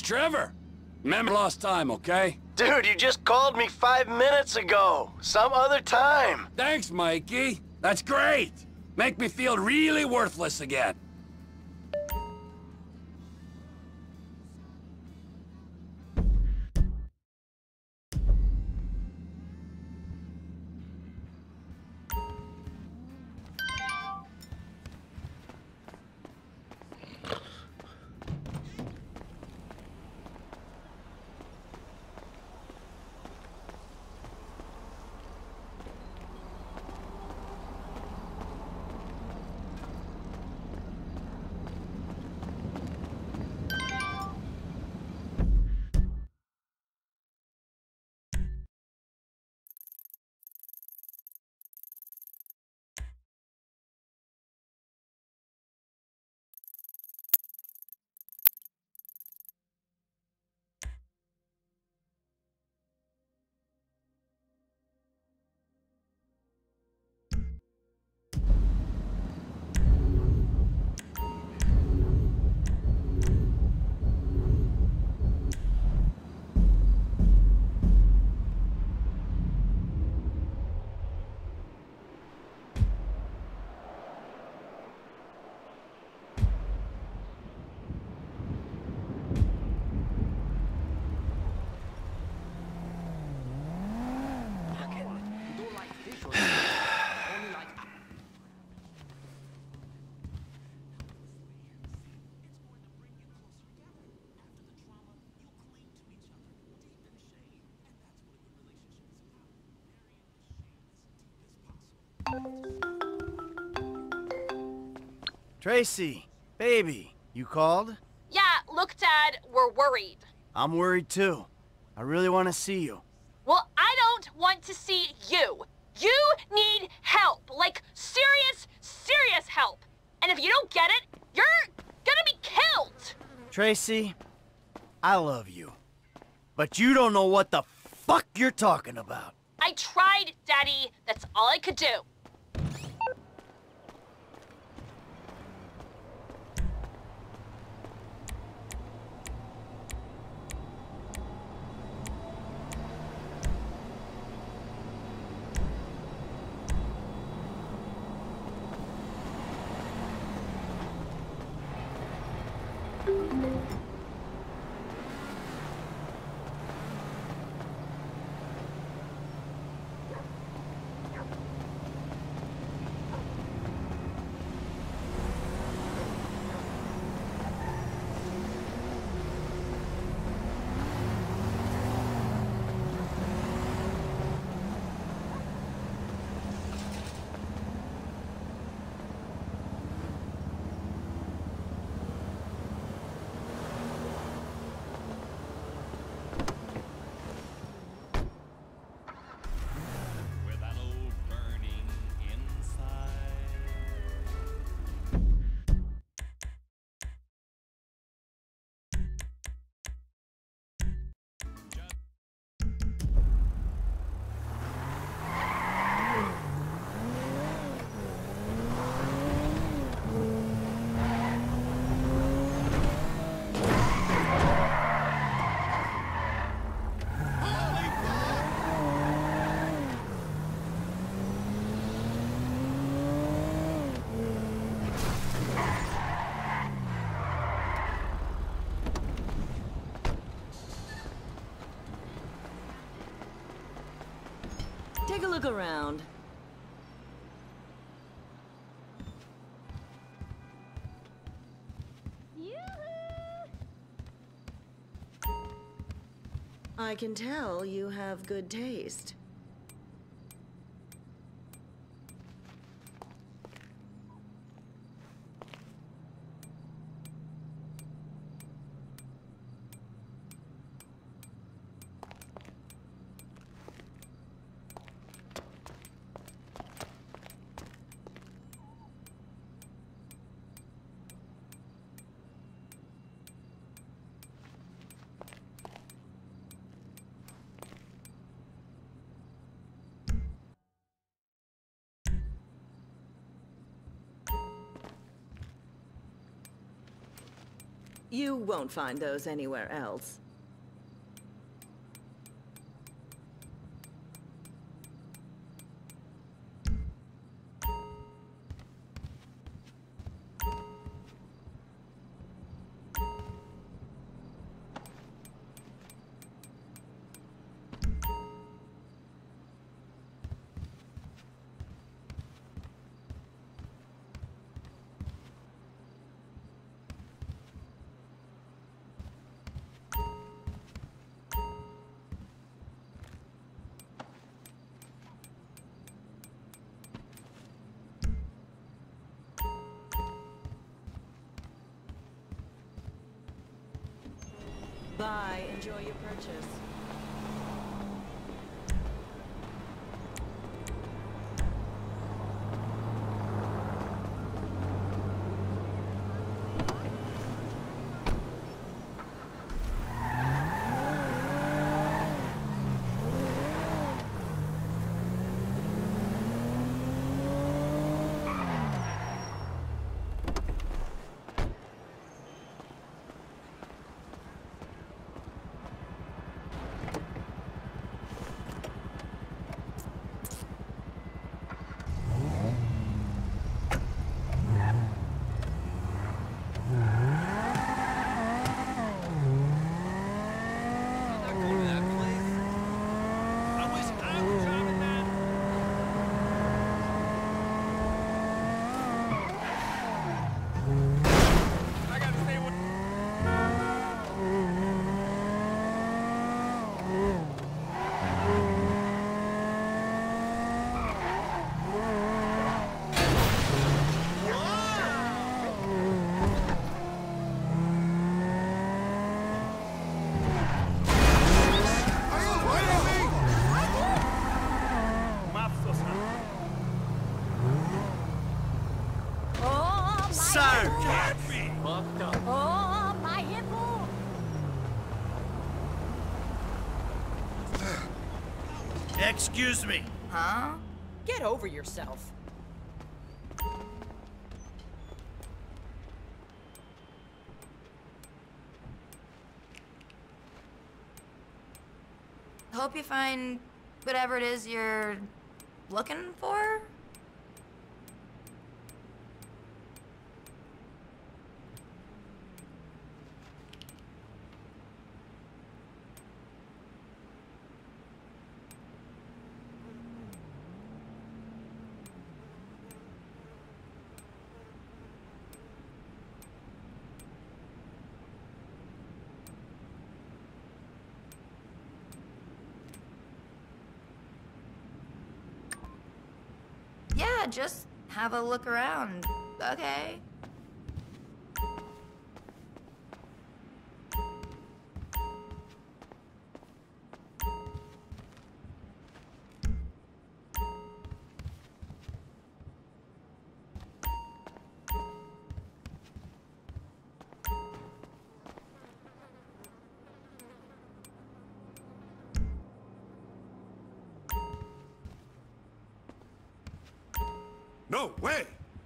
Trevor! Remember lost time, okay? Dude, you just called me 5 minutes ago. Some other time. Thanks, Mikey. That's great! Make me feel really worthless again. Tracy, baby, you called? Yeah, look, Dad, we're worried. I'm worried too. I really want to see you. Well, I don't want to see you. You need help. Like, serious, serious help. And if you don't get it, you're gonna be killed. Tracy, I love you. But you don't know what the fuck you're talking about. I tried, Daddy. That's all I could do. Take a look around. I can tell you have good taste. You won't find those anywhere else. Bye. Enjoy your purchase. Oh, my hippo! Excuse me. Huh? Get over yourself. Hope you find whatever it is you're looking for. Yeah, just have a look around. Okay. No way!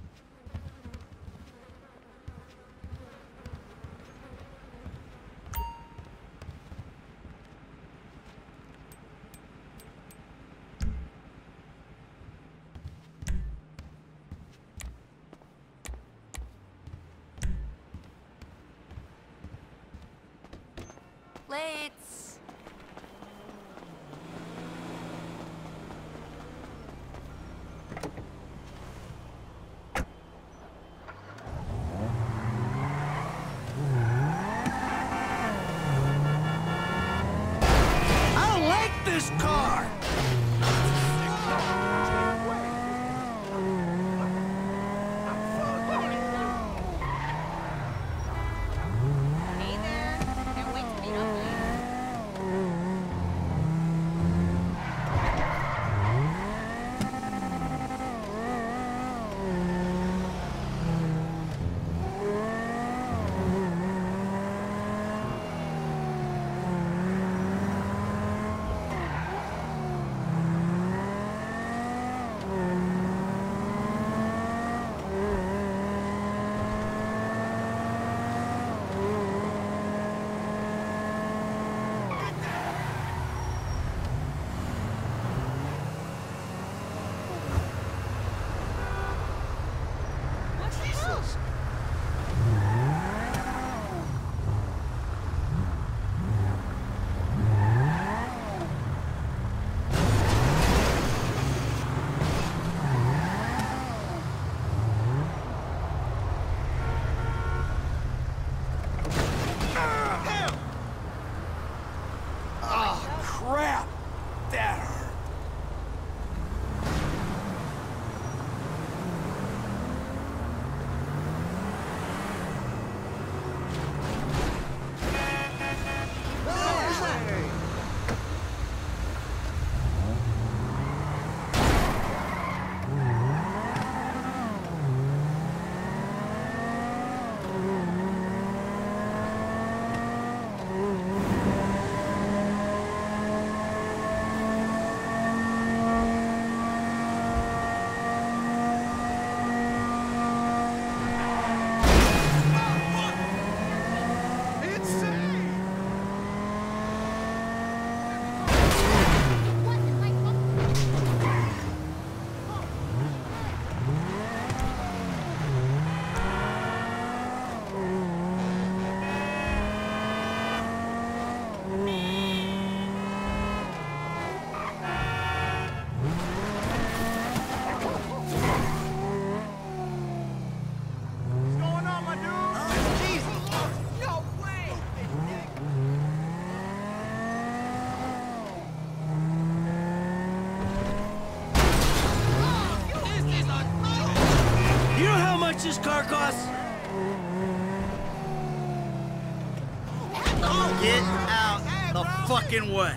Plates. I like this car! Hey there. Can't wait to meet up with you. Marcos! Get out the fucking way!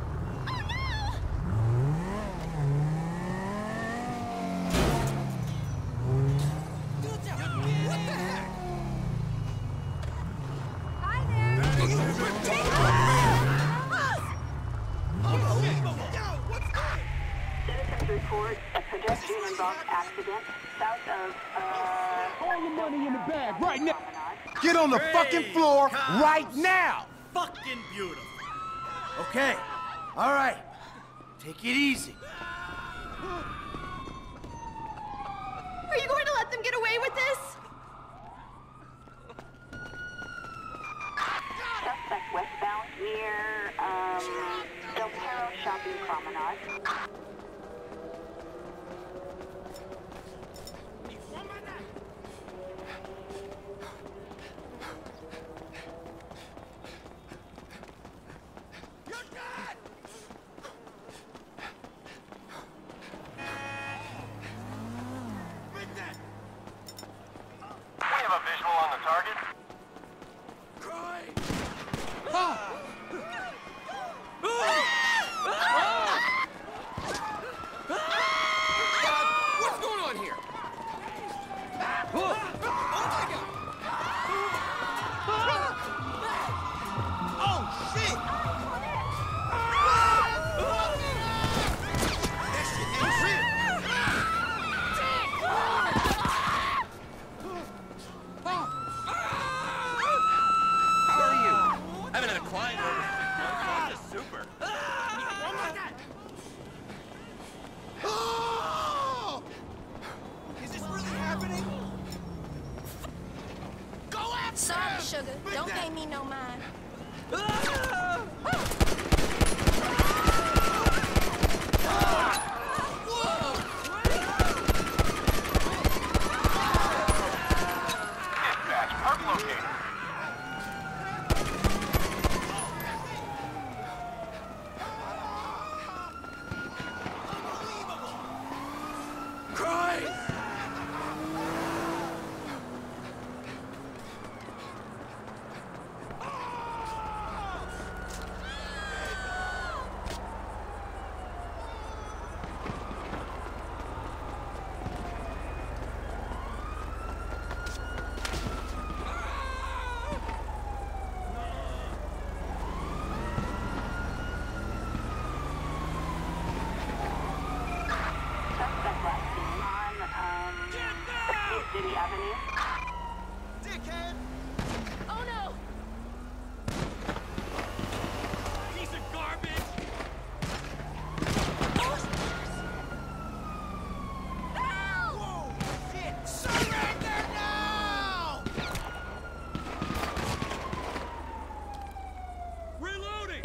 Report a pedestrian-involved accident south of, All the money in the bag right now. Get on the fucking floor right now! Fucking beautiful. Okay, all right. Take it easy. Are you going to let them get away with this? suspect westbound near, Del Perro Shopping Promenade. Sorry, sugar. Don't pay me no mind. City Avenue. Dickhead! Oh no! Piece of garbage! Whoa! Shit! Surrender now! Reloading!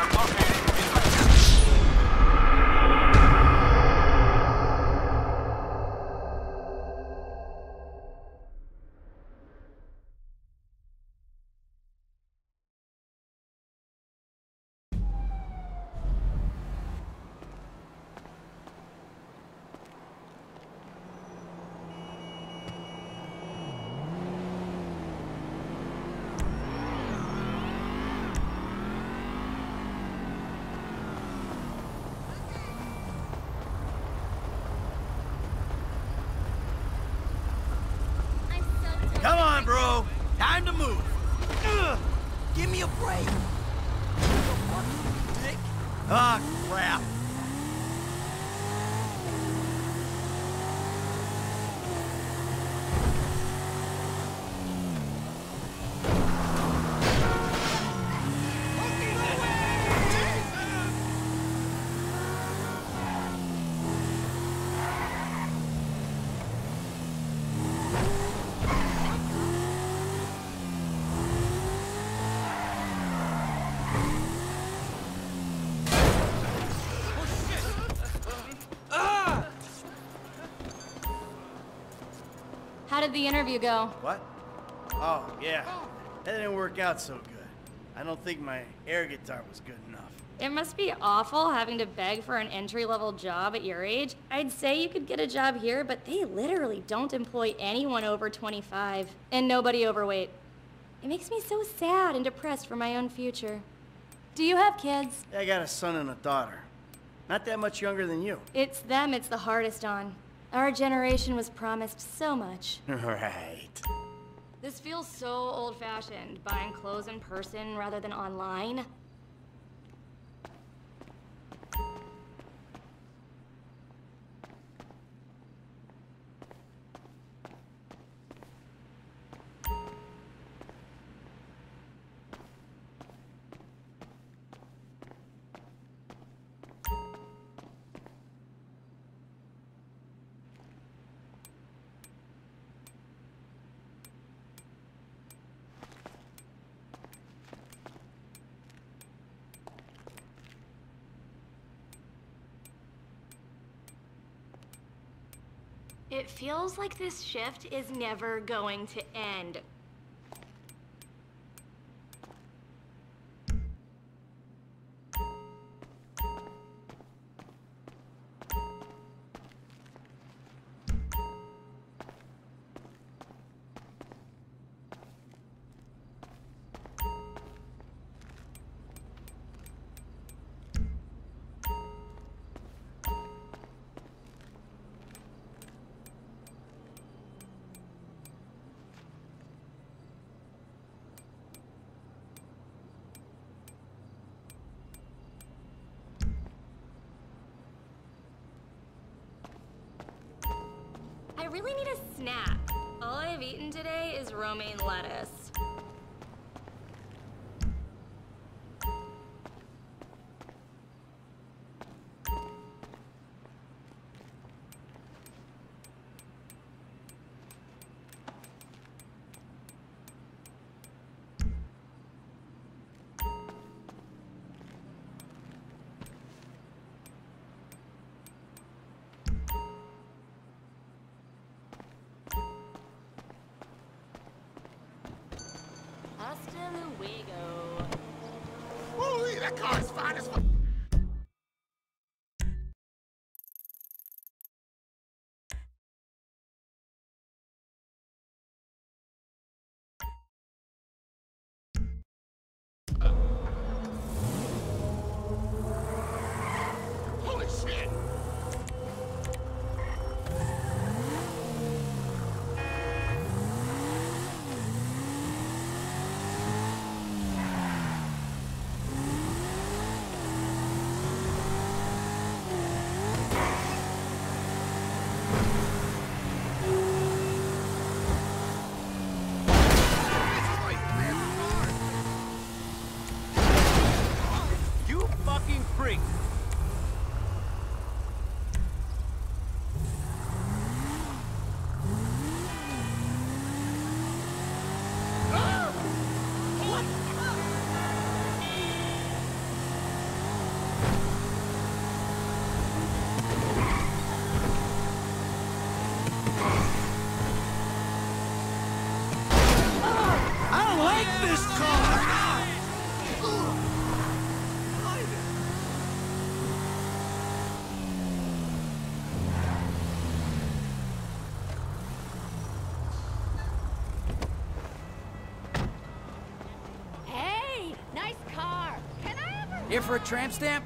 Come on, bro. Time to move. Give me a break. Dick. Ah, crap. How did the interview go? What? Oh, yeah. That didn't work out so good. I don't think my air guitar was good enough. It must be awful having to beg for an entry-level job at your age. I'd say you could get a job here, but they literally don't employ anyone over 25, and nobody overweight. It makes me so sad and depressed for my own future. Do you have kids? I got a son and a daughter. Not that much younger than you. It's them it's the hardest on. Our generation was promised so much. Right. This feels so old-fashioned, buying clothes in person rather than online. It feels like this shift is never going to end. I really need a snack. All I have eaten today is romaine lettuce. Hasta luego. Holy, that car's fine as fuck. Holy shit! You fucking freak! I don't like this car! Hey, nice car. Can I ever? Here for a tramp stamp?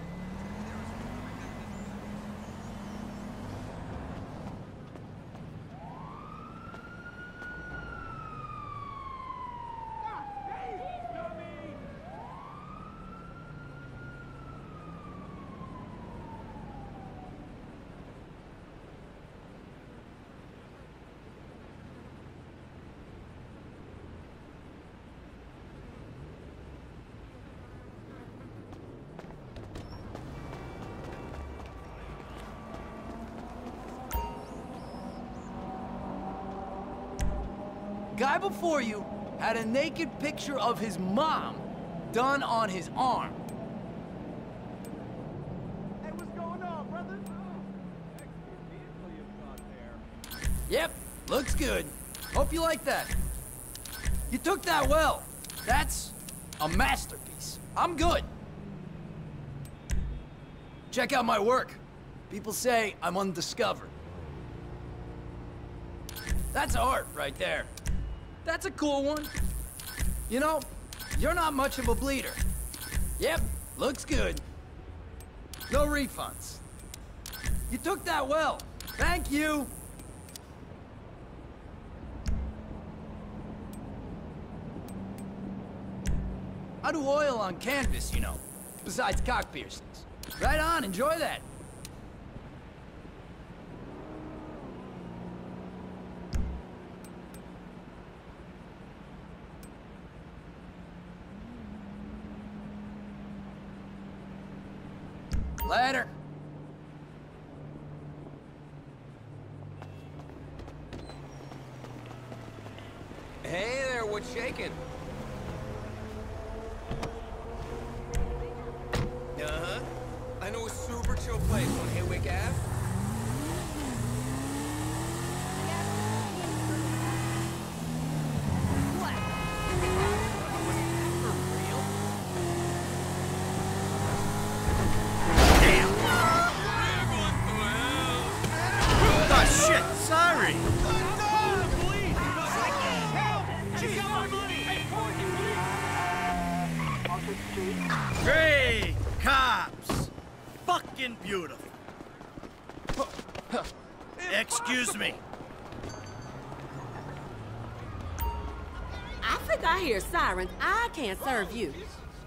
Guy before you had a naked picture of his mom done on his arm. Hey, what's going on, brother? Yep, looks good. Hope you like that. You took that well. That's a masterpiece. I'm good. Check out my work. People say I'm undiscovered. That's art right there. That's a cool one. You know, you're not much of a bleeder. Yep, looks good. No refunds. You took that well. Thank you. I do oil on canvas, you know, besides cock piercings. Right on, enjoy that. Later. Hey there, what's shaking? Uh-huh. I know a super chill place on Haywick Ave. Oh shit, sorry. Great cops. Fucking beautiful. Excuse me. I think I hear sirens. I can't serve you.